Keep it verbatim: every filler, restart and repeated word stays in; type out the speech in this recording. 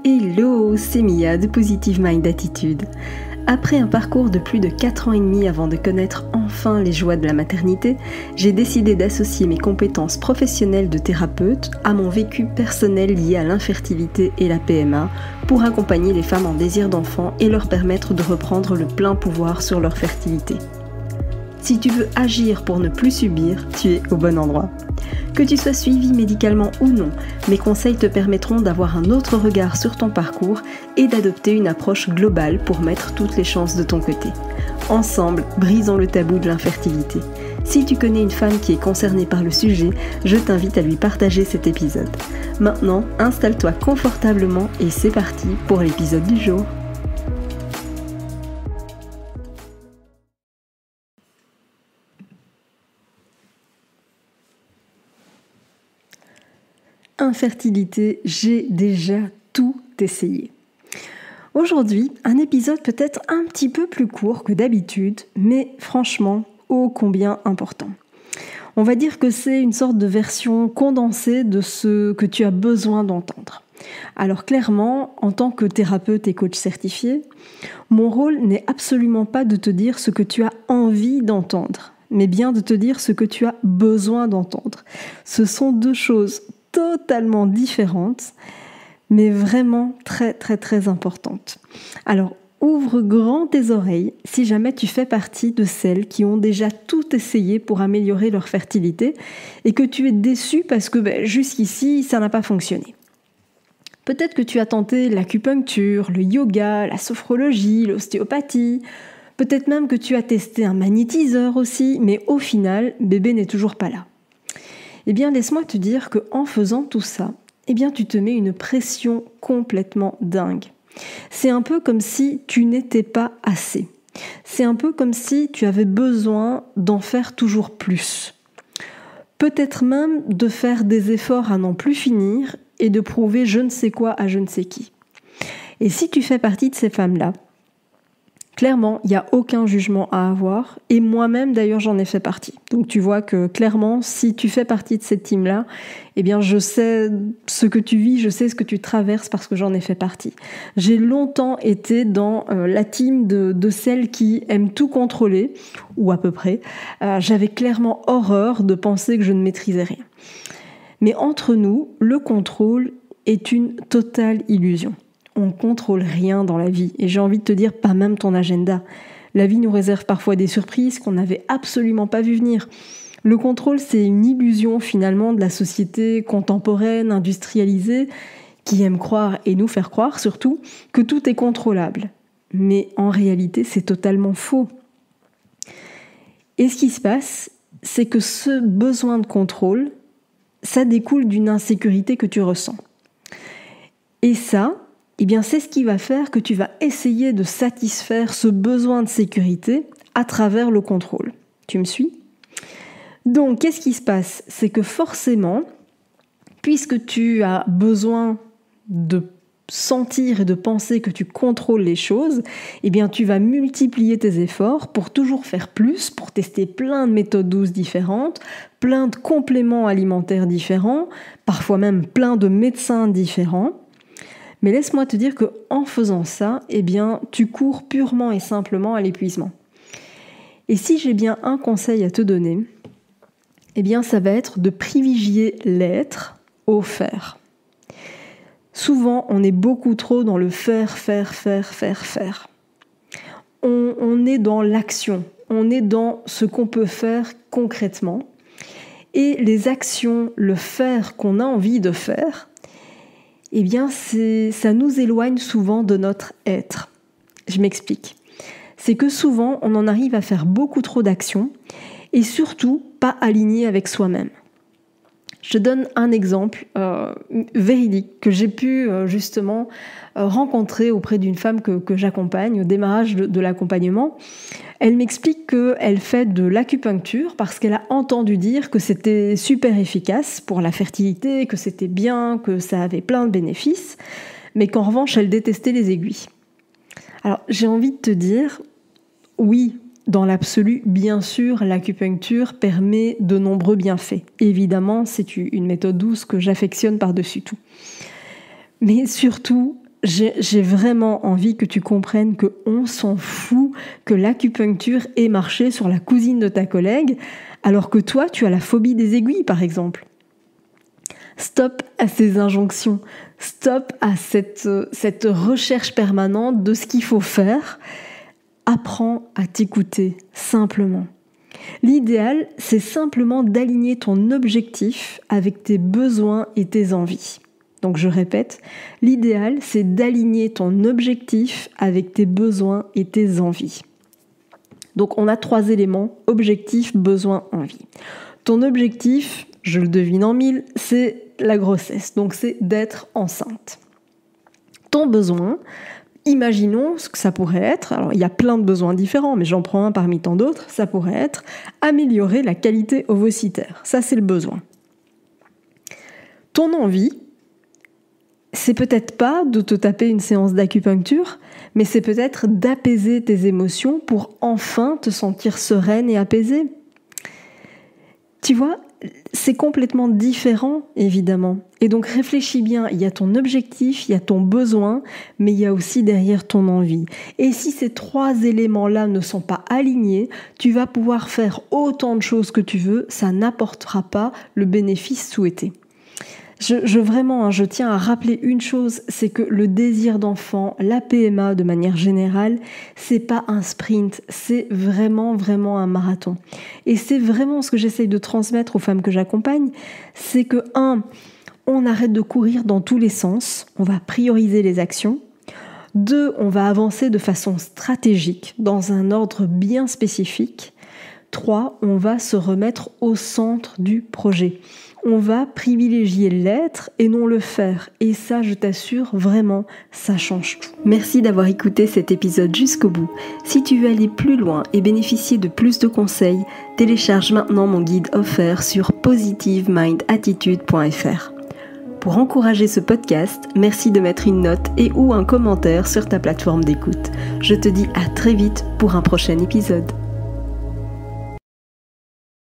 Hello, c'est Mia de Positive Mind Attitude. Après un parcours de plus de quatre ans et demi avant de connaître enfin les joies de la maternité, j'ai décidé d'associer mes compétences professionnelles de thérapeute à mon vécu personnel lié à l'infertilité et la P M A pour accompagner les femmes en désir d'enfant et leur permettre de reprendre le plein pouvoir sur leur fertilité. Si tu veux agir pour ne plus subir, tu es au bon endroit. Que tu sois suivi médicalement ou non, mes conseils te permettront d'avoir un autre regard sur ton parcours et d'adopter une approche globale pour mettre toutes les chances de ton côté. Ensemble, brisons le tabou de l'infertilité. Si tu connais une femme qui est concernée par le sujet, je t'invite à lui partager cet épisode. Maintenant, installe-toi confortablement et c'est parti pour l'épisode du jour. Infertilité, j'ai déjà tout essayé. Aujourd'hui, un épisode peut-être un petit peu plus court que d'habitude, mais franchement, ô combien important. On va dire que c'est une sorte de version condensée de ce que tu as besoin d'entendre. Alors clairement, en tant que thérapeute et coach certifié, mon rôle n'est absolument pas de te dire ce que tu as envie d'entendre, mais bien de te dire ce que tu as besoin d'entendre. Ce sont deux choses totalement différentes, mais vraiment très très très importantes. Alors, ouvre grand tes oreilles si jamais tu fais partie de celles qui ont déjà tout essayé pour améliorer leur fertilité et que tu es déçu parce que ben, jusqu'ici, ça n'a pas fonctionné. Peut-être que tu as tenté l'acupuncture, le yoga, la sophrologie, l'ostéopathie, peut-être même que tu as testé un magnétiseur aussi, mais au final, bébé n'est toujours pas là. Eh bien, laisse-moi te dire qu'en faisant tout ça, eh bien, tu te mets une pression complètement dingue. C'est un peu comme si tu n'étais pas assez. C'est un peu comme si tu avais besoin d'en faire toujours plus. Peut-être même de faire des efforts à n'en plus finir et de prouver je ne sais quoi à je ne sais qui. Et si tu fais partie de ces femmes-là, clairement, il n'y a aucun jugement à avoir et moi-même d'ailleurs j'en ai fait partie. Donc tu vois que clairement, si tu fais partie de cette team-là, eh bien je sais ce que tu vis, je sais ce que tu traverses parce que j'en ai fait partie. J'ai longtemps été dans euh, la team de, de celles qui aiment tout contrôler, ou à peu près. Euh, j'avais clairement horreur de penser que je ne maîtrisais rien. Mais entre nous, le contrôle est une totale illusion. On ne contrôle rien dans la vie. Et j'ai envie de te dire, pas même ton agenda. La vie nous réserve parfois des surprises qu'on n'avait absolument pas vu venir. Le contrôle, c'est une illusion finalement de la société contemporaine, industrialisée, qui aime croire, et nous faire croire surtout, que tout est contrôlable. Mais en réalité, c'est totalement faux. Et ce qui se passe, c'est que ce besoin de contrôle, ça découle d'une insécurité que tu ressens. Et ça, eh bien, c'est ce qui va faire que tu vas essayer de satisfaire ce besoin de sécurité à travers le contrôle. Tu me suis ? Donc, qu'est-ce qui se passe ? C'est que forcément, puisque tu as besoin de sentir et de penser que tu contrôles les choses, eh bien, tu vas multiplier tes efforts pour toujours faire plus, pour tester plein de méthodes douces différentes, plein de compléments alimentaires différents, parfois même plein de médecins différents. Mais laisse-moi te dire qu'en faisant ça, eh bien, tu cours purement et simplement à l'épuisement. Et si j'ai bien un conseil à te donner, eh bien, ça va être de privilégier l'être au faire. Souvent, on est beaucoup trop dans le faire, faire, faire, faire, faire. On, on est dans l'action, on est dans ce qu'on peut faire concrètement. Et les actions, le faire qu'on a envie de faire, eh bien, c'est, ça nous éloigne souvent de notre être. Je m'explique. C'est que souvent, on en arrive à faire beaucoup trop d'actions et surtout pas aligné avec soi-même. Je te donne un exemple euh, véridique que j'ai pu euh, justement euh, rencontrer auprès d'une femme que, que j'accompagne au démarrage de, de l'accompagnement. Elle m'explique qu'elle fait de l'acupuncture parce qu'elle a entendu dire que c'était super efficace pour la fertilité, que c'était bien, que ça avait plein de bénéfices, mais qu'en revanche, elle détestait les aiguilles. Alors, j'ai envie de te dire, oui, dans l'absolu, bien sûr, l'acupuncture permet de nombreux bienfaits. Évidemment, c'est une méthode douce que j'affectionne par-dessus tout. Mais surtout, j'ai, j'ai vraiment envie que tu comprennes qu'on s'en fout que l'acupuncture ait marché sur la cousine de ta collègue, alors que toi, tu as la phobie des aiguilles, par exemple. Stop à ces injonctions, stop à cette, cette recherche permanente de ce qu'il faut faire. Apprends à t'écouter, simplement. L'idéal, c'est simplement d'aligner ton objectif avec tes besoins et tes envies. Donc je répète, l'idéal, c'est d'aligner ton objectif avec tes besoins et tes envies. Donc on a trois éléments, objectif, besoin, envie. Ton objectif, je le devine en mille, c'est la grossesse, donc c'est d'être enceinte. Ton besoin, imaginons ce que ça pourrait être, alors il y a plein de besoins différents, mais j'en prends un parmi tant d'autres, ça pourrait être améliorer la qualité ovocitaire, ça c'est le besoin. Ton envie, c'est peut-être pas de te taper une séance d'acupuncture, mais c'est peut-être d'apaiser tes émotions pour enfin te sentir sereine et apaisée. Tu vois, c'est complètement différent, évidemment. Et donc réfléchis bien, il y a ton objectif, il y a ton besoin, mais il y a aussi derrière ton envie. Et si ces trois éléments-là ne sont pas alignés, tu vas pouvoir faire autant de choses que tu veux, ça n'apportera pas le bénéfice souhaité. Je, je vraiment, hein, je tiens à rappeler une chose, c'est que le désir d'enfant, la P M A de manière générale, c'est pas un sprint, c'est vraiment, vraiment un marathon. Et c'est vraiment ce que j'essaye de transmettre aux femmes que j'accompagne, c'est que, un, on arrête de courir dans tous les sens, on va prioriser les actions. Deux, on va avancer de façon stratégique, dans un ordre bien spécifique. Trois, on va se remettre au centre du projet. On va privilégier l'être et non le faire. Et ça, je t'assure, vraiment, ça change tout. Merci d'avoir écouté cet épisode jusqu'au bout. Si tu veux aller plus loin et bénéficier de plus de conseils, télécharge maintenant mon guide offert sur positive mind attitude point f r. Pour encourager ce podcast, merci de mettre une note et ou un commentaire sur ta plateforme d'écoute. Je te dis à très vite pour un prochain épisode.